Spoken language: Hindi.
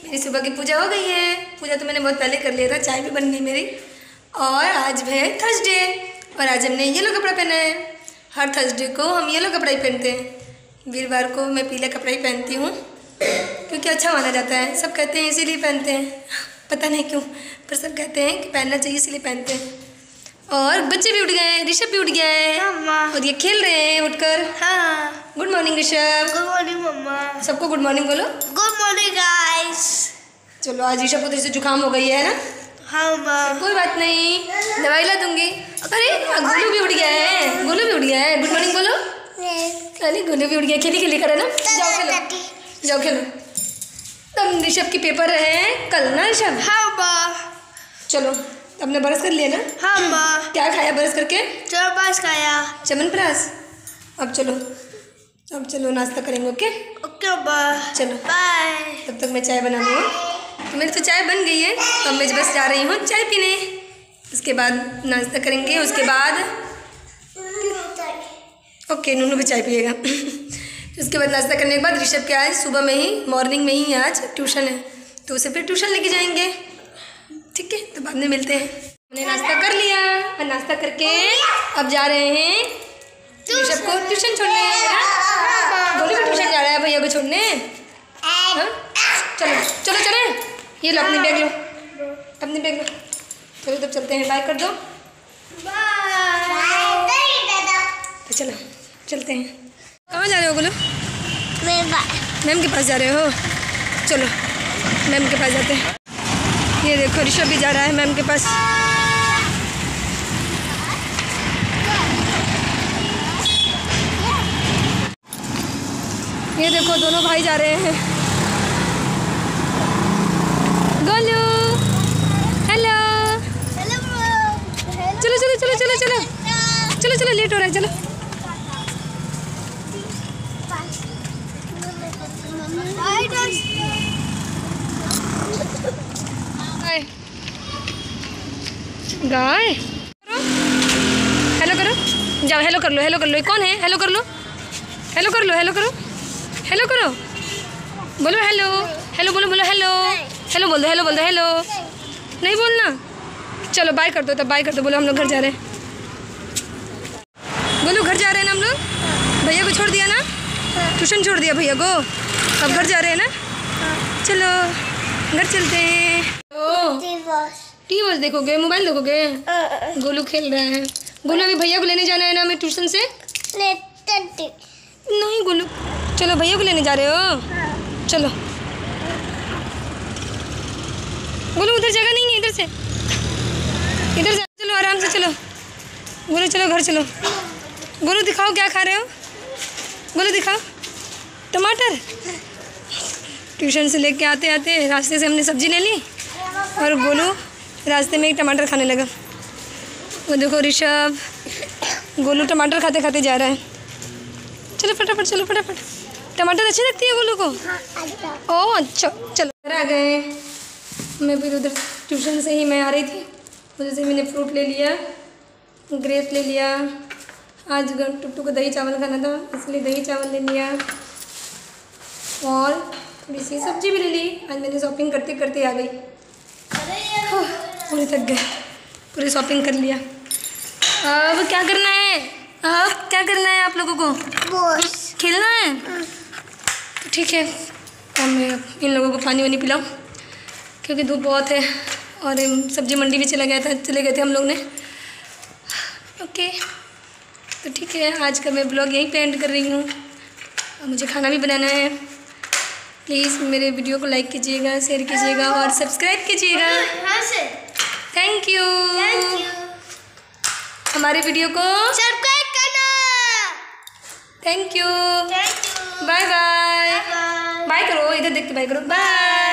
मेरी सुबह की पूजा हो गई है। पूजा तो मैंने बहुत पहले कर लिया था, चाय भी बन गई मेरी। और आज है थर्सडे और आज हमने येलो कपड़ा पहना है। हर थर्सडे को हम येलो कपड़ा ही पहनते हैं। वीरवार को मैं पीला कपड़ा ही पहनती हूँ क्योंकि अच्छा माना जाता है। सब कहते हैं इसीलिए पहनते हैं, पता नहीं क्यों, पर सब कहते हैं कि पहनना चाहिए इसीलिए पहनते हैं। और बच्चे भी उठ गए हैं, ऋषभ भी उठ गया है और ये खेल रहे हैं उठकर। हाँ, good morning Rishabh. Good morning mamma. सबको गुड मॉर्निंग बोलो। Good morning guys. चलो, आज ऋषभ को से जुकाम हो गई है ना। हाँ माँ। कोई बात नहीं, दवाई ला दूंगी। अरे गोलू भी उठ गया है, गोलू भी उठ गया है। गुड मॉर्निंग बोलो। अरे गोलू भी उठ गया, खेली खेली करे ना। जाओ खेलो, जाओ खेलो। तब ऋषभ की पेपर है कल ना ऋषभ। हाँ माँ। चलो, आपने ब्रश कर लिया ना। हाँ माँ। क्या खाया ब्रश करके? चवनप्राश खाया। चवनप्राश। अब चलो नाश्ता करेंगे। ओके ओके माँ, चलो बाय। तब तक मैं चाय बना दूँगा। तो मेरी तो चाय बन गई है, तो मैं बस जा रही हूँ चाय पीने। उसके बाद नाश्ता करेंगे, उसके बाद ओके नूनू भी चाय पिएगा। उसके बाद नाश्ता करने के बाद ऋषभ के आज सुबह में ही मॉर्निंग में ही आज ट्यूशन है, तो उसे फिर ट्यूशन लेके जाएंगे। ठीक है, तो बाद में मिलते हैं। हमने नाश्ता कर लिया और नाश्ता करके अब जा रहे हैं ऋषभ को ट्यूशन छोड़ने। बोलो कि ट्यूशन जा रहा है भैया को छोड़ने। हाँ? चलो चलो चले, ये लो अपनी बैग लो, अपनी बैग लो। चलो तब चलते हैं, बाय कर दो। तो चलो चलते हैं। कहाँ जा रहे हो बोलो? मैम के पास जा रहे हो? चलो मैम के पास जाते हैं। ये देखो ऋषभ भी जा रहा है मैम के पास। ये देखो दोनों भाई जा रहे हैं। गोलू हेलो, चलो चलो चलो चलो चलो चलो चलो, लेट हो रहा है। चलो गाय हेलो करो, जाओ हेलो कर लो, हेलो कर लो। कौन है? हेलो कर लो, हेलो कर लो, हेलो करो, हेलो करो, बोलो हेलो, हेलो बोलो, बोलो हेलो, हेलो बोल दो, हेलो बोल दो, हेलो नहीं बोलना। चलो बाय कर दो, तब बाय कर दो। बोलो हम लोग घर जा रहे हैं। बोलो घर जा रहे हैं ना हम लोग। भैया को छोड़ दिया ना, ट्यूशन छोड़ दिया भैया को, अब घर जा रहे हैं ना। चलो घर चलते हैं। टी वॉच देखोगे, मोबाइल देखोगे? गोलू खेल रहा है। गोलू अभी भैया को लेने जाना है ना हमें ट्यूशन से। नहीं गोलू, चलो भैया को लेने जा रहे हो। चलो गोलू, उधर जगह नहीं है, इधर से, इधर से चलो आराम से। चलो गोलू, चलो घर चलो। गोलू दिखाओ क्या खा रहे हो? गोलू दिखाओ। टमाटर। ट्यूशन से लेके आते आते रास्ते से हमने सब्जी ले ली और गोलू रास्ते में एक टमाटर खाने लगा। वो देखो ऋषभ, गोलू टमाटर खाते खाते जा रहा है। चलो फटाफट, चलो फटाफट। टमाटर अच्छी लगती है गोलू को? ओह अच्छा, चलो घर आ गए। मैं फिर उधर ट्यूशन से ही मैं आ रही थी, उधर से मैंने फ्रूट ले लिया, ग्रेप्स ले लिया। आज टुट्टू को दही चावल खाना था इसलिए दही चावल ले लिया और थोड़ी सी सब्जी भी ले ली। आज मैंने शॉपिंग करते करते आ गई, पूरे थक गए, पूरी शॉपिंग कर लिया। अब क्या करना है? अब क्या करना है आप लोगों को? खेलना है? तो ठीक है, अब मैं इन लोगों को पानी वानी पिलाऊं क्योंकि धूप बहुत है और सब्जी मंडी भी चले गए थे हम लोग ने। ओके तो ठीक है, आज का मैं ब्लॉग यहीं पे एंड कर रही हूँ। मुझे खाना भी बनाना है। प्लीज़ मेरे वीडियो को लाइक कीजिएगा, शेयर कीजिएगा और सब्सक्राइब कीजिएगा। Thank you. हमारे वीडियो को सब्सक्राइब करना। Thank you. Bye bye. Bye करो, इधर देख के बाय करो। बाय।